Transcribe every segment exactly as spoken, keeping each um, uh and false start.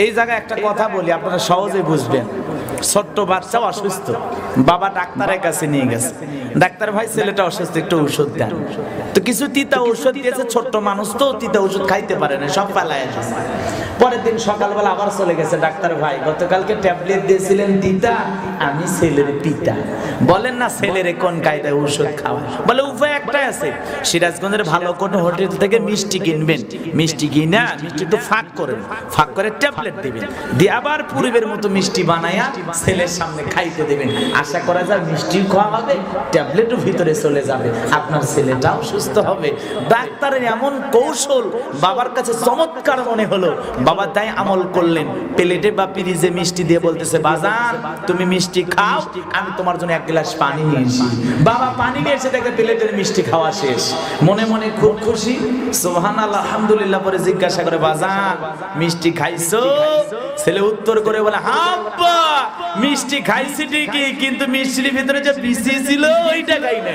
এই জায়গায় একটা কথা বলি, আপনারা সহজে বুঝবেন। ছোট্ট বাচ্চা অসুস্থ, বাবা ডাক্তারের কাছে নিয়ে গেছে। ডাক্তার ভাই ছেলেটা অসুস্থ, একটু ওষুধ দেন। তো কিছু তিতা ওষুধ দিয়েছে, ছোট্ট মানুষ তো তিতা ওষুধ খাইতে পারে না, সব ফেলায় গেছে। পরের দিন সকালবেলা আবার চলে গেছে, ডাক্তার ভাই গতকালকে ট্যাবলেট দিয়েছিলেন তিতা, আমি ছেলের পিতা। বলেন না ছেলেরে কোন কায়দায় ওষুধ খাওয়া? বলে উপায় একটাই আছে, সিরাজগঞ্জের ভালো কোনো হোটেল থেকে মিষ্টি কিনবেন, মিষ্টি কিনা মিষ্টি একটু ফাঁক করেন, ফাঁক করে ট্যাবলেট দিবেন, দিয়ে আবার পূর্বের মতো মিষ্টি বানায়া ছেলের সামনে খাইতে দেবেন। আশা করা যায় মিষ্টি খাওয়া হবে, ট্যাবলেটও ভিতরে চলে যাবে, আপনার ছেলেটাও সুস্থ হবে। ডাক্তারের এমন কৌশল বাবার কাছে চমৎকার মনে হলো। বাবা তাই আমল করলেন, প্লেটে বা পিরিজে মিষ্টি দিয়ে বলতেছে, বাজান তুমি মিষ্টি খাও, আমি তোমার জন্য এক গ্লাস পানি নিয়ে এসি। বাবা পানি নিয়ে এসে দেখে প্লেটের মিষ্টি খাওয়া শেষ, মনে মনে খুব খুশি, সুবহানাল্লাহ আলহামদুলিল্লাহ। পরে জিজ্ঞাসা করে, বাজান মিষ্টি খাইছো? ছেলে উত্তর করে বলে, হ্যাঁ আব্বা মিষ্টি খাইছি ঠিকই, কিন্তু মিষ্টির ভিতরে যে বিসি ছিল ওইটা খাই নাই।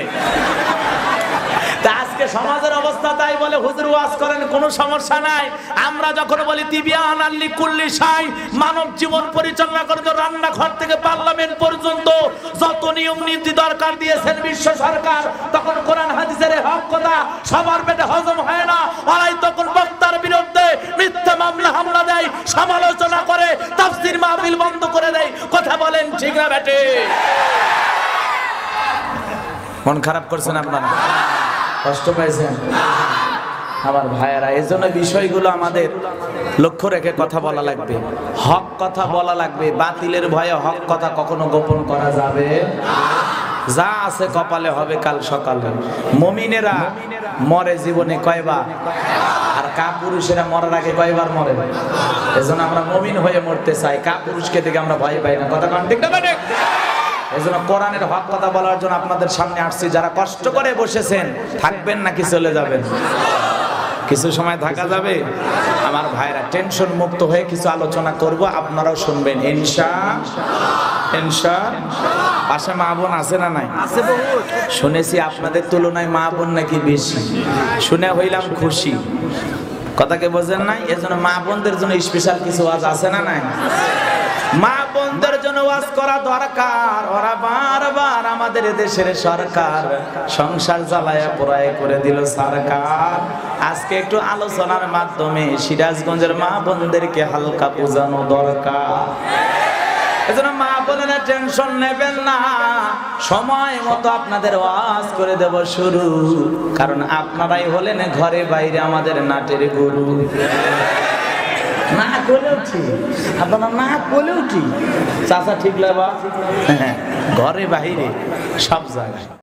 আজকে সমাজের অবস্থা তাই বলে, হুজুর ওয়াজ করেন কোনো সমস্যা নাই। আমরা যখন বলি তিবিয়ান আল্লি কুল্লি শাই, মানব জীবন পরিচালনা করে রান্নাঘর থেকে পার্লামেন্ট পর্যন্ত যত নিয়ম নীতি দরকার দিয়েছেন বিশ্ব সরকার, তখন কোরআন হাদিসের হক কথা সবার পেটে হজম হয় না। ওরাই তখন বক্তার বিরুদ্ধে মিথ্যা মামলা হামলা দেয়, সমালোচনা করে, তাফসীর মাহফিল বন্ধ করে দেয়। কথা বলেন ঠিক না বেটে? মন খারাপ করছেন আপনারা? কষ্ট পাইছেন আমার ভাইয়েরা? এই জন্য বিষয়গুলো আমাদের লক্ষ্য রেখে কথা বলা লাগবে, হক কথা বলা লাগবে। বাতিলের ভয়ে হক কথা কখনো গোপন করা যাবে না। যা আছে কপালে হবে কাল সকালে। মুমিনেরা মরে জীবনে কয়বার, আর কাপুরুষেরা মরার আগে কয়বার মরে? এজন্য আমরা মুমিন হয়ে মরতে চাই, কাপুরুষকে দেখে আমরা ভয় পাই না। কথা কান ঠিক না? এজন্য কোরআনের হক কথা বলার জন্য আপনাদের সামনে আসছি। যারা কষ্ট করে বসেছেন, থাকবেন নাকি চলে যাবেন? কিছু সময় থাকা যাবে আমার ভাইরা। টেনশন মুক্ত হয়ে কিছু আলোচনা করব, আপনারাও শুনবেন ইনশাআল্লাহ। ইনশাআল্লাহ। পাশে মা বোন আছে না নাই? আছে বহুত। শুনেছি আপনাদের তুলনায় মা বোন নাকি বেশি, শুনে হইলাম খুশি। কথাকে বোঝেন নাই? এজন্য মা বোনদের জন্য স্পেশাল কিছু ওয়াজ আছে না নাই? মা বোনদের জন্য ওয়াজ করা দরকার। ওরা বারবার আমাদের দেশের সরকার সংসার জ্বালায়া পোড়ায় করে দিল সরকার। আজকে একটু আলোচনার মাধ্যমে সিরাজগঞ্জের মা বোনদেরকে হালকা বোঝানো দরকার। এজন্য মা বোনেরা টেনশন নেবেন না, সময় মতো আপনাদের ওয়াজ করে দেব শুরু। কারণ আপনারাই হলেন ঘরে বাইরে আমাদের নাটের গুরু। না বলেও ঠিক, আপনারা না বলেও ঠিক, চাচা ঠিক লাগবা, ঘরে বাইরে সব জায়গায়।